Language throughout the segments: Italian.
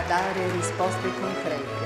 dare risposte concrete.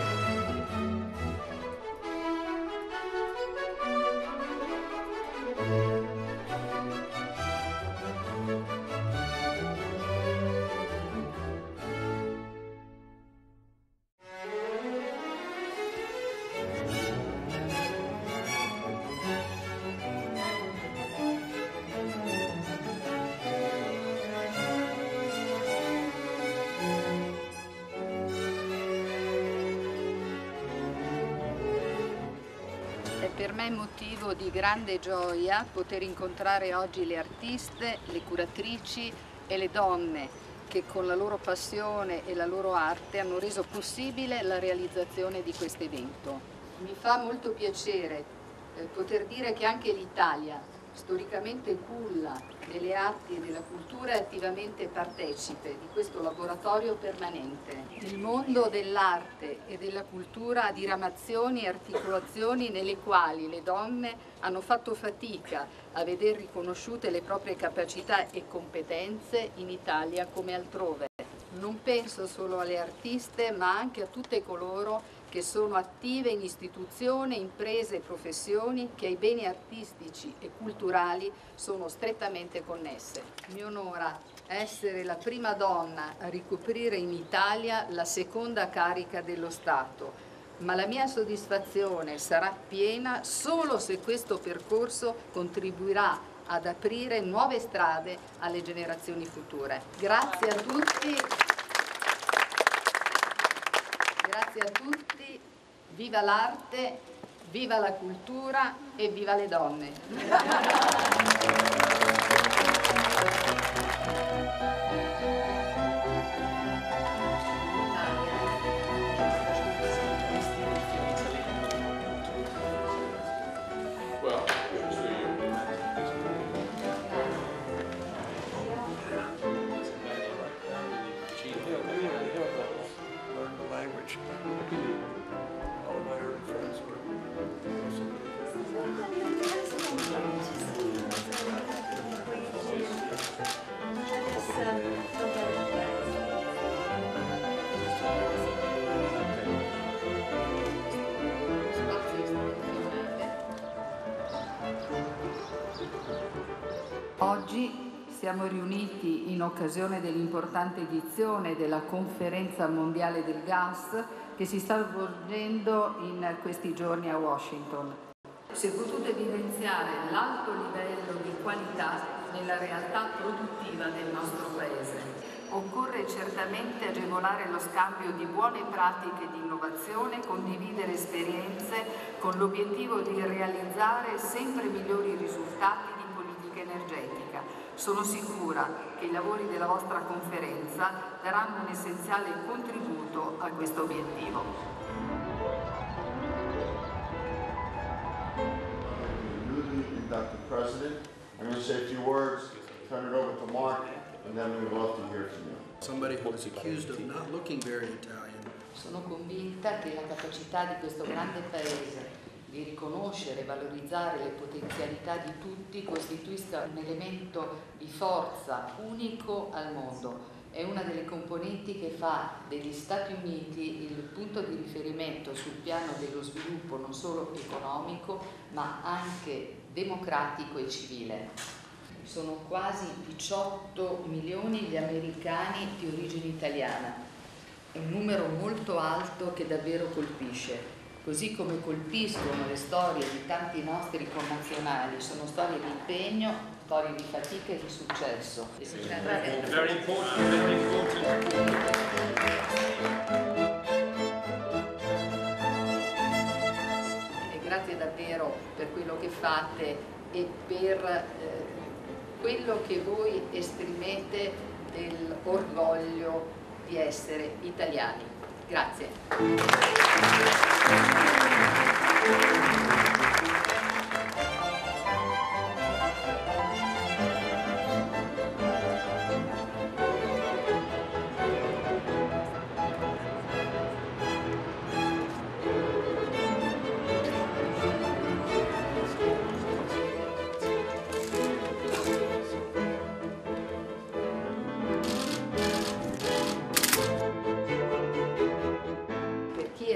È per me motivo di grande gioia poter incontrare oggi le artiste, le curatrici e le donne che con la loro passione e la loro arte hanno reso possibile la realizzazione di questo evento. Mi fa molto piacere poter dire che anche l'Italia, storicamente culla delle arti e della cultura, è attivamente partecipe di questo laboratorio permanente. Il mondo dell'arte e della cultura ha diramazioni e articolazioni nelle quali le donne hanno fatto fatica a veder riconosciute le proprie capacità e competenze in Italia come altrove. Non penso solo alle artiste, ma anche a tutte coloro che sono attive in istituzioni, imprese e professioni che ai beni artistici e culturali sono strettamente connesse. Mi onora essere la prima donna a ricoprire in Italia la seconda carica dello Stato, ma la mia soddisfazione sarà piena solo se questo percorso contribuirà ad aprire nuove strade alle generazioni future. Grazie a tutti. Grazie a tutti, viva l'arte, viva la cultura e viva le donne! Oggi siamo riuniti in occasione dell'importante edizione della Conferenza Mondiale del Gas che si sta svolgendo in questi giorni a Washington. Si è potuto evidenziare l'alto livello di qualità nella realtà produttiva del nostro Paese. Occorre certamente agevolare lo scambio di buone pratiche di innovazione, condividere esperienze con l'obiettivo di realizzare sempre migliori risultati di politica energetica. Sono sicura che i lavori della vostra conferenza daranno un essenziale contributo a questo obiettivo. Newly inducted president. I'm going to say a few words, turn it over to Mark, and then we would love to hear from you. Somebody who was accused of not looking very Italian. Sono convinta che la capacità di questo grande paese di riconoscere e valorizzare le potenzialità di tutti costituisca un elemento di forza unico al mondo. È una delle componenti che fa degli Stati Uniti il punto di riferimento sul piano dello sviluppo non solo economico ma anche democratico e civile. Sono quasi 18 milioni gli americani di origine italiana, è un numero molto alto che davvero colpisce. Così come colpiscono le storie di tanti nostri connazionali, sono storie di impegno, storie di fatica e di successo. Very important. E grazie davvero per quello che fate e per quello che voi esprimete dell'orgoglio di essere italiani. Grazie.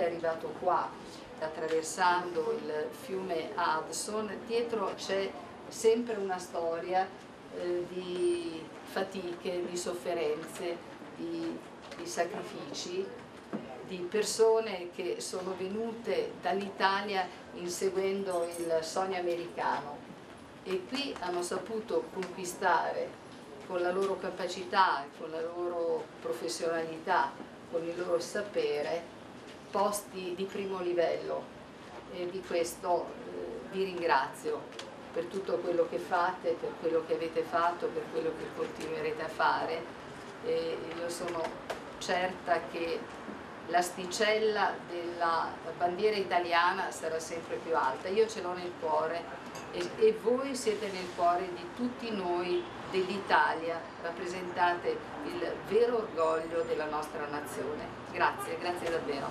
arrivato qua, attraversando il fiume Hudson, dietro c'è sempre una storia di fatiche, di sofferenze, di sacrifici, di persone che sono venute dall'Italia inseguendo il sogno americano e qui hanno saputo conquistare con la loro capacità, con la loro professionalità, con il loro sapere, posti di primo livello, e di questo vi ringrazio per tutto quello che fate, per quello che avete fatto, per quello che continuerete a fare, e io sono certa che l'asticella della bandiera italiana sarà sempre più alta. Io ce l'ho nel cuore e voi siete nel cuore di tutti noi dell'Italia, rappresentate il vero orgoglio della nostra nazione. Grazie, grazie davvero.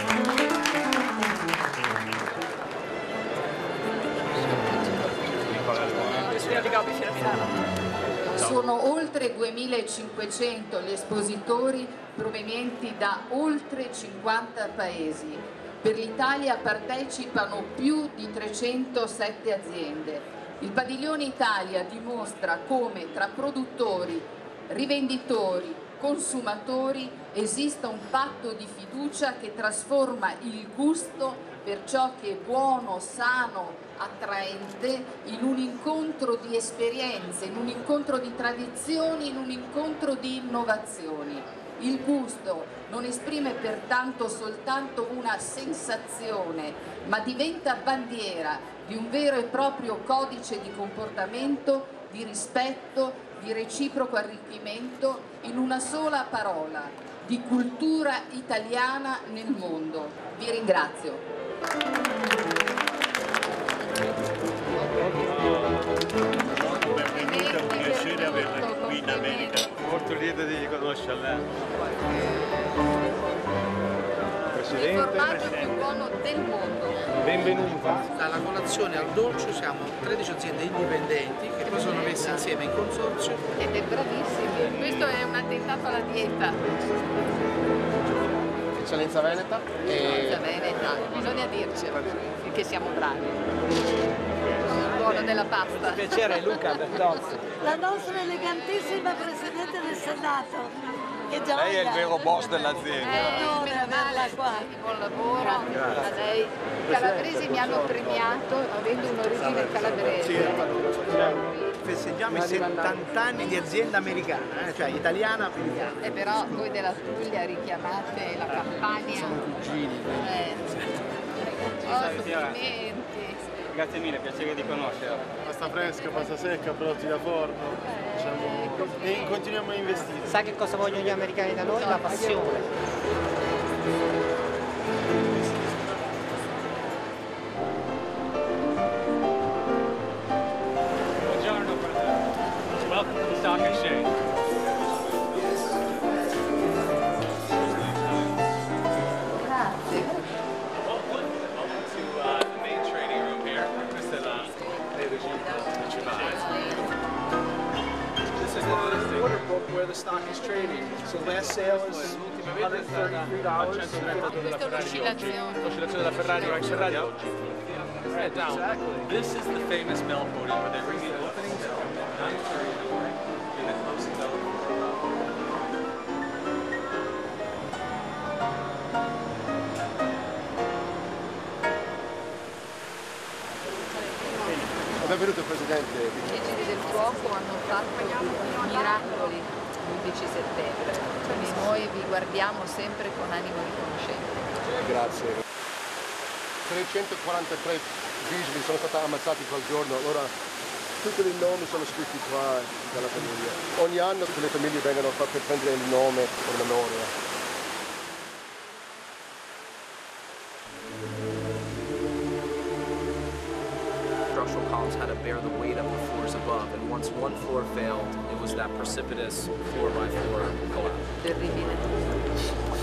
Sono oltre 2500 gli espositori provenienti da oltre 50 paesi. Per l'Italia partecipano più di 307 aziende. Il Padiglione Italia dimostra come tra produttori, rivenditori, consumatori esista un patto di fiducia che trasforma il gusto per ciò che è buono, sano, attraente in un incontro di esperienze, in un incontro di tradizioni, in un incontro di innovazioni. Il gusto non esprime pertanto soltanto una sensazione, ma diventa bandiera di un vero e proprio codice di comportamento, di rispetto, di reciproco arricchimento, in una sola parola, di cultura italiana nel mondo. Vi ringrazio. Benvenuta, un piacere averla qui in America. Molto lieto di conoscerla. Il formaggio più buono del mondo. Benvenuta. Dalla colazione al dolce siamo 13 aziende indipendenti che poi sono messe insieme in consorzio. Siete bravissimi. Questo è un attentato alla dieta. Eccellenza Veneta. Eccellenza Veneta, bisogna dircelo, finché siamo bravi. Il buono della pasta. Piacere Luca Bertozzi. La nostra elegantissima Presidente del Senato. Che gioia! Lei è il vero boss dell'azienda. onore averla qua. Buon lavoro a lei. I calabresi mi hanno premiato avendo un'origine calabrese. Festeggiamo i 70 anni di azienda americana, cioè italiana americana. E però voi della Puglia richiamate la Campania. Sono cugini. Complimenti. Grazie mille, piacere di conoscerla. Pasta fresca, pasta secca, prodotti da forno, diciamo, e continuiamo a investire. Sai che cosa vogliono gli americani da noi? La passione. Welcome to the Stock Exchange. Grazie. Welcome to the main trading room here. This is the order book where the stock is trading. So last sale is $133. L'oscillazione della Ferrari oggi. Exactly. This is the famous bell podium where they ring the opening bell at 9:30 in the morning and the closing bell. Benvenuto Presidente. I Vigili del Fuoco hanno fatto miracoli l'11 settembre, quindi noi vi guardiamo sempre con animo riconoscente. Grazie. 343 vigili sono stati ammazzati quel giorno, allora tutti i nomi sono scritti qua dalla famiglia. Ogni anno tutte le famiglie vengono fatte prendere il nome per memoria. Structural columns had to bear the weight of the floors above, and once one floor failed, it was that precipitous 4x4 collapse. Terribile.